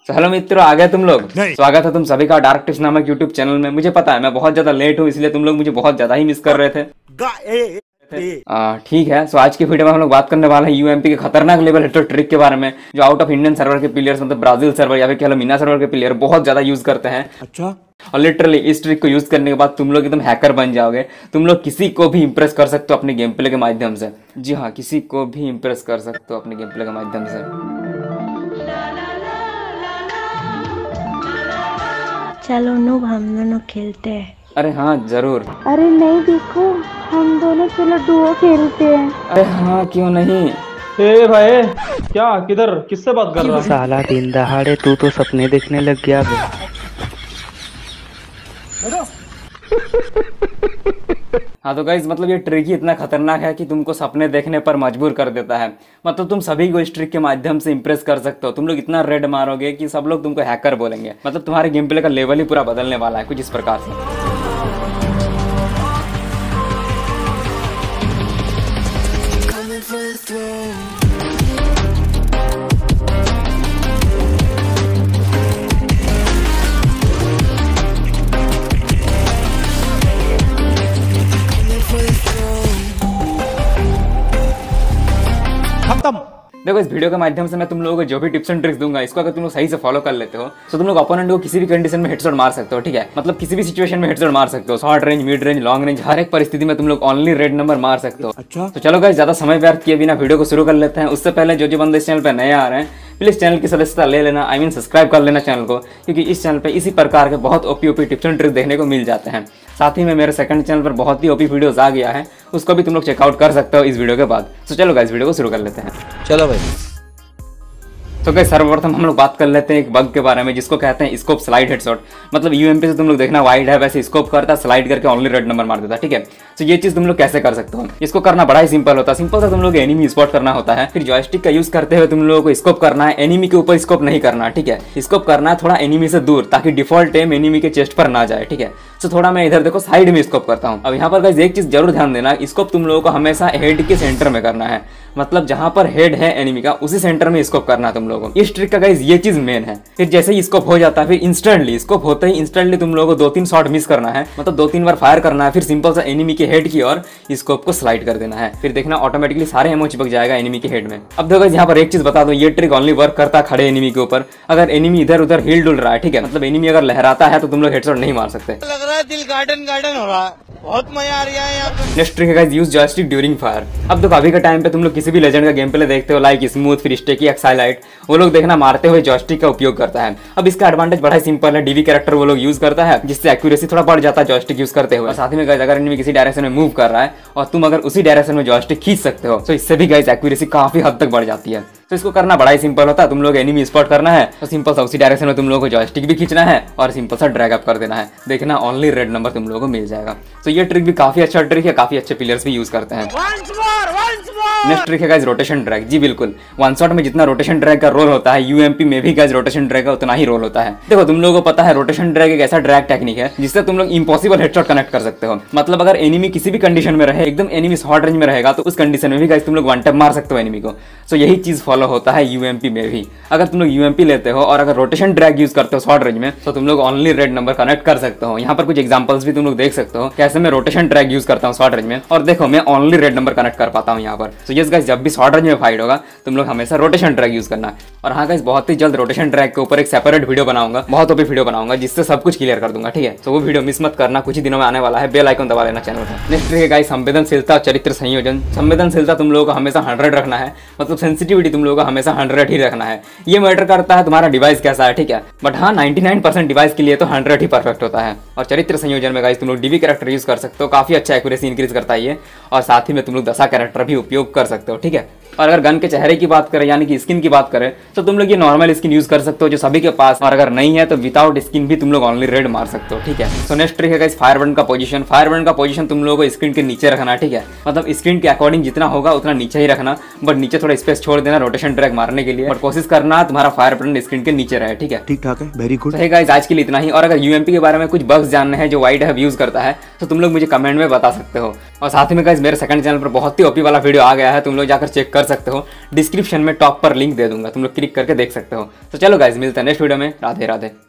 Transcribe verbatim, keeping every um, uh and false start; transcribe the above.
तो हेलो मित्रों, आ गए तुम लोग। स्वागत है तुम सभी का डार्क टिप्स नामक यूट्यूब चैनल में। मुझे पता है मैं बहुत ज्यादा लेट हूँ, इसलिए तुम लोग मुझे बहुत ज्यादा ही मिस कर रहे थे। ठीक है, सो आज की वीडियो में हम लोग बात करने वाले हैं यूएमपी के खतरनाक लेवल हिटर ट्रिक के बारे में, जो आउट ऑफ इंडियन सर्वर के प्लेयर्स मतलब ब्राजील सर्वर या फिर कह लो मीना सर्वर के प्लेयर बहुत ज्यादा यूज करते हैं। अच्छा। और लिटरली इस ट्रिक को यूज करने के बाद तुम लोग एकदम हैकर बन जाओगे। तुम लोग किसी को भी इंप्रेस कर सकते हो अपने गेम प्ले के माध्यम से। जी हाँ, किसी को भी इंप्रेस कर सकते हो अपने गेम प्ले के माध्यम से। चलो नूब, हम दोनों खेलते हैं। अरे हाँ जरूर। अरे नहीं, देखो हम दोनों चलो डुओ खेलते हैं। अरे हाँ क्यों नहीं। ए भाई, क्या किधर किससे बात कर रहा है? साला दिन दहाड़े तू तो सपने देखने लग गया बे। हाँ तो गाइस, मतलब ये ट्रिक ही इतना खतरनाक है कि तुमको सपने देखने पर मजबूर कर देता है। मतलब तुम सभी को इस ट्रिक के माध्यम से इंप्रेस कर सकते हो। तुम लोग इतना रेड मारोगे कि सब लोग तुमको हैकर बोलेंगे। मतलब तुम्हारे गेम प्ले का लेवल ही पूरा बदलने वाला है कुछ इस प्रकार से। देखो, इस वीडियो के माध्यम से मैं तुम लोगों को जो भी टिप्स एंड ट्रिक्स दूंगा, इसको अगर तुम लोग सही से फॉलो कर लेते हो तो तुम लोग अपोनेंट को किसी भी कंडीशन में हेडशॉट मार सकते हो। ठीक है, मतलब किसी भी सिचुएशन में हेडशॉट मार सकते हो। Short range, mid range, long range, हर एक परिस्थिति में तुम लोग ओनली रेड नंबर मार सकते हो। अच्छा। तो चलो गाइस, ज्यादा समय व्यर्थ किए बिना वीडियो को शुरू कर लेते हैं। उससे पहले जो जो बंदे इस चैनल पर नए आ रहे हैं, प्लीज चैनल की सदस्यता ले लेना। आई मीन सब्सक्राइब कर लेना चैनल को, क्योंकि इस चैनल पे इसी प्रकार के बहुत OP OP tips and tricks देखने को मिल जाते हैं। साथ ही में मेरे सेकंड चैनल पर बहुत ही ओपी वीडियोस आ गया है, उसको भी तुम लोग चेकआउट कर सकते हो इस वीडियो के बाद। तो चलो गाइस, वीडियो को शुरू कर लेते हैं। चलो भाई। तो गाइस, सर्वप्रथम हम लोग बात कर लेते हैं एक बग के बारे में, जिसको कहते हैं स्कोप स्लाइड हेडशॉट। मतलब यूएमपी से तुम लोग देखना वाइड है, वैसे स्कोप करता है, स्लाइड करके ओनली रेड नंबर मार देता है। ठीक है, तो ये चीज तुम लोग कैसे कर सकते हो? इसको करना बड़ा ही सिंपल होता है। सिंपल सा तुम लोग एनिमी स्पॉट करना होता है, फिर जॉयस्टिक का यूज करते हुए तुम लोगों को स्कोप करना है। एनिमी के ऊपर स्कोप नहीं करना। ठीक है, स्कोप करना है थोड़ा एनिमी से दूर, ताकि डिफॉल्ट एम एनिमी के चेस्ट पर ना जाए। ठीक है, तो थोड़ा मैं इधर देखो साइड में स्कोप करता हूँ। अब यहाँ पर गाइस एक चीज जरूर ध्यान देना, स्कोप तुम लोगों को हमेशा हेड के सेंटर में करना है। मतलब जहां पर हेड है एनिमी का, उसी सेंटर में स्कोप करना है तुम लोगों को। इस ट्रिक का गाइस ये चीज मेन है। फिर जैसे ही स्कोप हो जाता है, फिर इंस्टेंटली स्कोप होते ही इंस्टेंटली तुम लोगों को दो तीन शॉट मिस करना है। मतलब दो तीन बार फायर करना है, फिर सिंपल सा एनिमी के हेड की ओर स्कोप को स्लाइड कर देना है। फिर देखना ऑटोमेटिकली सारे एमो चिपक जाएगा एनिमी के हेड में। अब देखो यहाँ पर एक चीज बता दो, ये ट्रिक ओनली वर्क करता है खड़े एनिमी के ऊपर। अगर एनिमी इधर उधर हिल डुल रहा है, ठीक है, मतलब एनिमी अगर लहराता है, तो तुम लोग हेडशॉट नहीं मार सकते। लग रहा है दिल गार्डन गार्डन हो रहा है, बहुत मजा आ रहा है यहाँ पे। नेक्स्ट ट्रिक है guys, use joystick during fire. अब देखो अभी के टाइम पे तुम लोग किसी भी लेजेंड का गेम प्ले देखते हो, लाइक स्मूथ, फिर स्टेकी, एक्साइलाइट, वो लोग देखना मारते हुए जॉयस्टिक का उपयोग करता है। अब इसका एडवांटेज बड़ा ही सिंपल है, डीवी कैरेक्टर वो लोग यूज करता है, जिससे एक्यूरेसी थोड़ा बढ़ जाता है जॉयस्टिक यूज करते हुए। साथ ही में गाइस, अगर एनिमी किसी डायरेक्शन में मूव कर रहा है और तुम अगर उसी डायरेक्शन में जॉयस्टिक खींच सकते हो, तो इससे भी गाइस एक्यूरेसी काफी हद तक बढ़ जाती है। तो इसको करना बड़ा ही सिंपल होता है। तुम लोग एनिमी स्पॉट करना है तो सिंपल सा उसी डायरेक्शन में तुम लोगों को जॉयस्टिक भी खींचना है और सिंपल सा ड्रैग अप कर देना है। देखना ओनली रेड नंबर तुम लोगों को मिल जाएगा। तो ये ट्रिक भी काफी अच्छा ट्रिक है, काफी अच्छे प्लेयर्स भी यूज करते हैं। नेक्स्ट ट्रिक है गाइस, रोटेशन ड्रैग। जी बिल्कुल, वन शॉट में जितना रोटेशन ड्रैग का रोल होता है, यूएमपी में भी गाइस रोटेशन ड्रैग का उतना ही रोल होता है। देखो तुम लोगों को पता है, रोटेशन ड्रैग एक ऐसा ड्रैग टेक्निक है जिससे तुम लोग इम्पॉसिबल हेडशॉट कनेक्ट कर सकते हो। मतलब अगर एनिमी किसी भी कंडीशन में रहे, एकदम एनिमी शॉर्ट रेंज में रहेगा, तो उस कंडीशन में भी गाइस तुम लोग वन टैप मार सकते हो एनिमी को। तो यही चीज फॉलो होता है यूएमपी में भी। अगर तुम लोग यूएमपी लेते हो और अगर रोटेशन ड्रैग यूज करते हो शॉर्ट रेंज में, तो तुम लोग ओनली रेड नंबर कनेक्ट कर सकते हो। यहाँ पर कुछ एग्जांपल्स भी तुम लोग देख सकते हो, कैसे मैं रोटेशन ड्रैग यूज करता हूँ शॉर्ट रेंज में, और देखो मैं ओनली रेड नंबर कनेक्ट कर पाता हूँ यहाँ पर। तो यस गाइस, जब भी शॉर्ट रेंज में फाइट होगा, तुम लोग हमेशा रोटेशन ड्रैग यूज करना। और हाँ गाइस, बहुत ही जल्द रोटेशन ड्रैग के ऊपर एक सेपरेट वीडियो बनाऊंगा, बहुत ओपी वीडियो बनाऊंगा, जिससे सब कुछ क्लियर कर दूंगा। ठीक है, तो वो वीडियो मिस मत करना, कुछ ही दिनों में आने वाला है। बेल आइकन दबा लेना चैनल पर। नेक्स्ट है गाइस, संवेदनशीलता और चरित्र संयोजन। संवेदनशीलता तुम लोगों को हमेशा हंड्रेड रखना है, मतलब सेंसिटिविटी तुम लोगों को हमेशा हंड्रेड ही रखना है। ये मैटर करता है तुम्हारा डिवाइस कैसा है। ठीक है, बट हाँ नाइंटी नाइन परसेंट डिवाइस के लिए तो हंड्रेड ही परफेक्ट होता है। और चरित्र संयोजन में गाइस तुम लोग डीवी कैरेक्टर यूज कर सकते हो, काफी अच्छा एक्यूरेसी इंक्रीज करता है ये। और साथ ही में तुम लोग दशा कैरेक्टर भी उपयोग कर सकते हो। ठीक है, और अगर गन के चेहरे की बात करें, यानी कि स्किन की बात करें, तो तुम लोग ये नॉर्मल स्किन यूज कर सकते हो जो सभी के पास, और अगर नहीं है तो विदाउट स्किन भी तुम लोग ओनली रेड मार सकते हो। ठीक है, सो नेक्स्ट ट्रिक है गाइस, फायर बटन का पोजीशन। फायर बटन का पोजीशन तुम लोगों को स्क्रीन के नीचे रखना है। ठीक है, मतलब स्क्रीन के अकॉर्डिंग जितना होगा उतना नीचे ही रखना, बट नीचे थोड़ा स्पेस छोड़ देना रोटेशन ट्रैक मारने के लिए, बट कोशिश करना तुम्हारा फायर बटन स्क्रीन के नीचे रहे, ठीक है? ठीक ठाक है, वेरी गुड। तो गाइस आज के लिए इतना ही। और अगर यूएमपी के बारे में कुछ बग्स जानने हैं जो वाइड हब यूज करता है तो तुम लोग मुझे कमेंट में बता सकते हो। और साथ ही में गाइस मेरे सेकंड चैनल पर बहुत ही ओपी वाला वीडियो आ गया है, तुम लोग जाकर चेक कर सकते हो। डिस्क्रिप्शन में टॉप पर लिंक दे दूंगा, तुम लोग क्लिक करके देख सकते हो। तो चलो गाइस मिलते हैं नेक्स्ट वीडियो में। राधे राधे।